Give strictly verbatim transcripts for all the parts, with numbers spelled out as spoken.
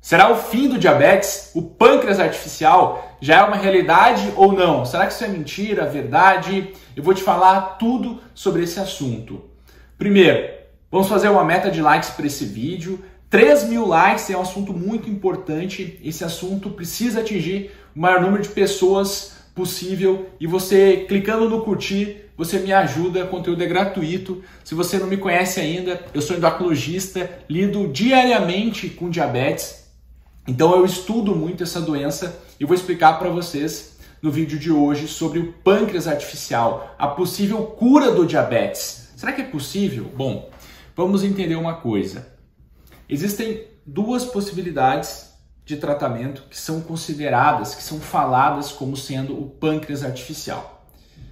Será o fim do diabetes? O pâncreas artificial já é uma realidade ou não? Será que isso é mentira, verdade? Eu vou te falar tudo sobre esse assunto. Primeiro, vamos fazer uma meta de likes para esse vídeo. três mil likes é um assunto muito importante. Esse assunto precisa atingir o maior número de pessoas possível. E você, clicando no curtir, você me ajuda, conteúdo é gratuito. Se você não me conhece ainda, eu sou endocrinologista, lido diariamente com diabetes. Então eu estudo muito essa doença e vou explicar para vocês no vídeo de hoje sobre o pâncreas artificial, a possível cura do diabetes. Será que é possível? Bom, vamos entender uma coisa. Existem duas possibilidades de tratamento que são consideradas, que são faladas como sendo o pâncreas artificial.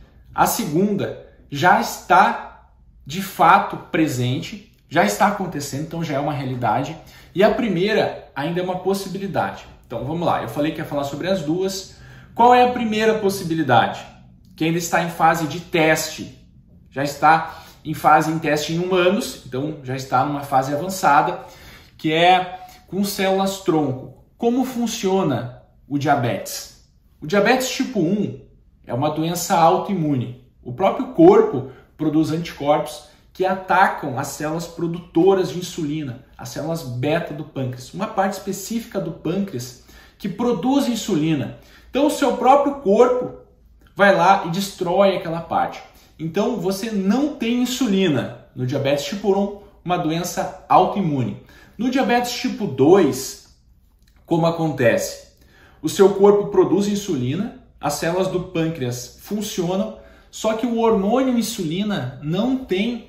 A segunda já está de fato presente, já está acontecendo, então já é uma realidade. E a primeira ainda é uma possibilidade. Então vamos lá, eu falei que ia falar sobre as duas. Qual é a primeira possibilidade? Que ainda está em fase de teste. Já está em fase em teste em humanos, então já está numa fase avançada, que é com células tronco. Como funciona o diabetes? O diabetes tipo um é uma doença autoimune. O próprio corpo produz anticorpos que atacam as células produtoras de insulina, as células beta do pâncreas, uma parte específica do pâncreas que produz insulina. Então o seu próprio corpo vai lá e destrói aquela parte. Então você não tem insulina no diabetes tipo um, uma doença autoimune. No diabetes tipo dois, como acontece? O seu corpo produz insulina, as células do pâncreas funcionam, só que o hormônio insulina não tem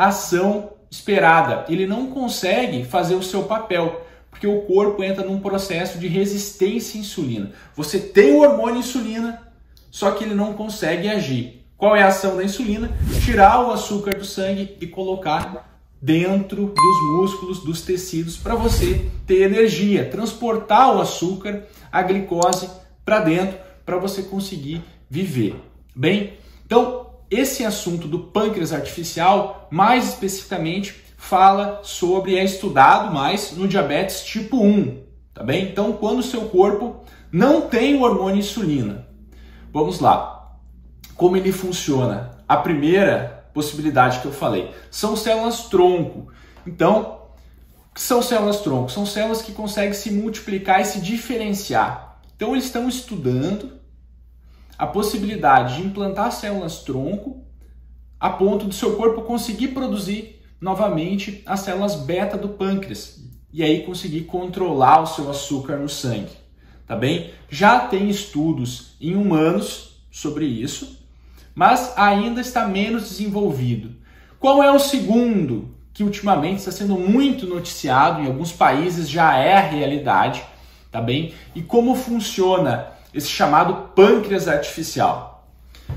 ação esperada. Ele não consegue fazer o seu papel, porque o corpo entra num processo de resistência à insulina. Você tem o hormônio insulina, só que ele não consegue agir. Qual é a ação da insulina? Tirar o açúcar do sangue e colocar dentro dos músculos, dos tecidos, para você ter energia, transportar o açúcar, a glicose para dentro, para você conseguir viver. Bem, então esse assunto do pâncreas artificial, mais especificamente, fala sobre, é estudado mais no diabetes tipo um, tá bem? Então, quando o seu corpo não tem o hormônio insulina. Vamos lá. Como ele funciona? A primeira possibilidade que eu falei são células tronco. Então, o que são células tronco? São células que conseguem se multiplicar e se diferenciar. Então, eles estão estudando a possibilidade de implantar células tronco a ponto do seu corpo conseguir produzir novamente as células beta do pâncreas e aí conseguir controlar o seu açúcar no sangue, tá bem? Já tem estudos em humanos sobre isso, mas ainda está menos desenvolvido. Qual é o segundo, que ultimamente está sendo muito noticiado, em alguns países já é a realidade, tá bem? E como funciona esse chamado pâncreas artificial?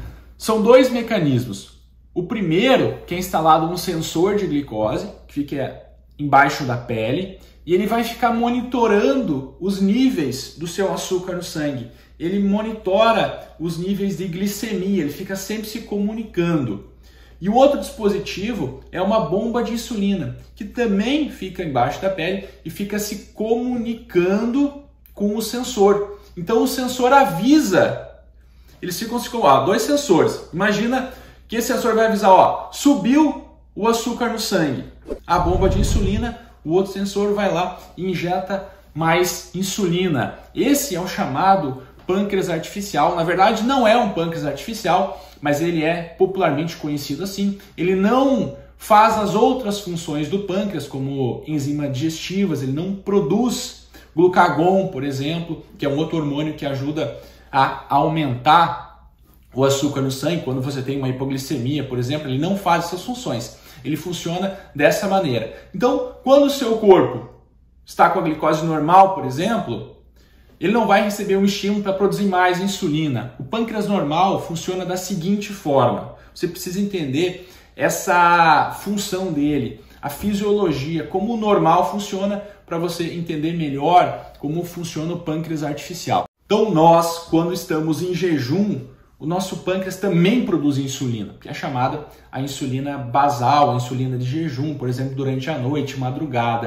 São dois mecanismos. O primeiro, que é instalado um sensor de glicose, que fica embaixo da pele, e ele vai ficar monitorando os níveis do seu açúcar no sangue. Ele monitora os níveis de glicemia, ele fica sempre se comunicando. E o outro dispositivo é uma bomba de insulina, que também fica embaixo da pele e fica se comunicando com o sensor. Então o sensor avisa, eles ficam assim, ó, dois sensores. Imagina que esse sensor vai avisar, ó, subiu o açúcar no sangue. A bomba de insulina, o outro sensor vai lá e injeta mais insulina. Esse é o chamado pâncreas artificial. Na verdade não é um pâncreas artificial, mas ele é popularmente conhecido assim. Ele não faz as outras funções do pâncreas, como enzimas digestivas, ele não produz glucagon, por exemplo, que é um outro hormônio que ajuda a aumentar o açúcar no sangue. Quando você tem uma hipoglicemia, por exemplo, ele não faz essas funções. Ele funciona dessa maneira. Então, quando o seu corpo está com a glicose normal, por exemplo, ele não vai receber um estímulo para produzir mais insulina. O pâncreas normal funciona da seguinte forma. Você precisa entender essa função dele, a fisiologia, como o normal funciona, para você entender melhor como funciona o pâncreas artificial. Então nós, quando estamos em jejum, o nosso pâncreas também produz insulina, que é chamada a insulina basal, a insulina de jejum, por exemplo, durante a noite, madrugada.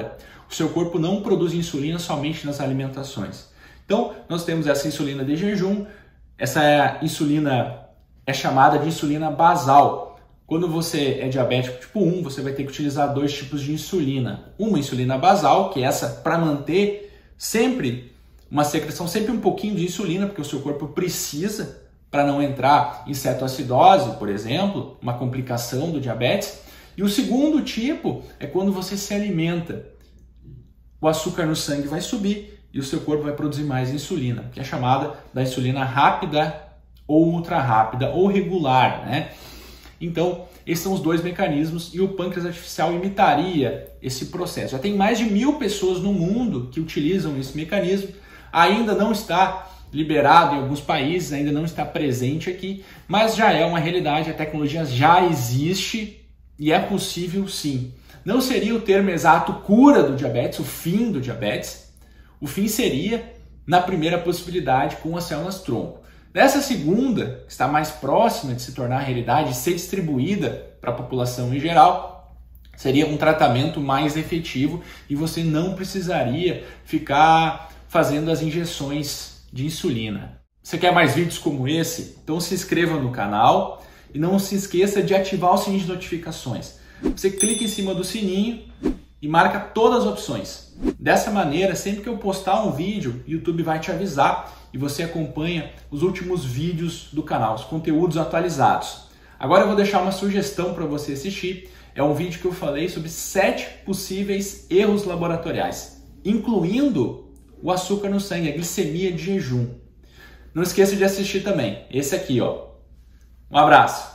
O seu corpo não produz insulina somente nas alimentações. Então, nós temos essa insulina de jejum, essa insulina é chamada de insulina basal. Quando você é diabético tipo um, você vai ter que utilizar dois tipos de insulina. Uma insulina basal, que é essa para manter sempre uma secreção, sempre um pouquinho de insulina, porque o seu corpo precisa para não entrar em cetoacidose, por exemplo, uma complicação do diabetes. E o segundo tipo é quando você se alimenta. O açúcar no sangue vai subir e o seu corpo vai produzir mais insulina, que é chamada da insulina rápida ou ultra rápida ou regular, né? Então, esses são os dois mecanismos e o pâncreas artificial imitaria esse processo. Já tem mais de mil pessoas no mundo que utilizam esse mecanismo, ainda não está liberado em alguns países, ainda não está presente aqui, mas já é uma realidade, a tecnologia já existe e é possível sim. Não seria o termo exato cura do diabetes, o fim do diabetes. O fim seria na primeira possibilidade com as células tronco. Nessa segunda, que está mais próxima de se tornar realidade e ser distribuída para a população em geral, seria um tratamento mais efetivo e você não precisaria ficar fazendo as injeções de insulina. Você quer mais vídeos como esse? Então se inscreva no canal e não se esqueça de ativar o sininho de notificações. Você clica em cima do sininho e marca todas as opções. Dessa maneira, sempre que eu postar um vídeo, o YouTube vai te avisar e você acompanha os últimos vídeos do canal, os conteúdos atualizados. Agora eu vou deixar uma sugestão para você assistir. É um vídeo que eu falei sobre sete possíveis erros laboratoriais, incluindo o açúcar no sangue, a glicemia de jejum. Não esqueça de assistir também. Esse aqui, ó. Um abraço!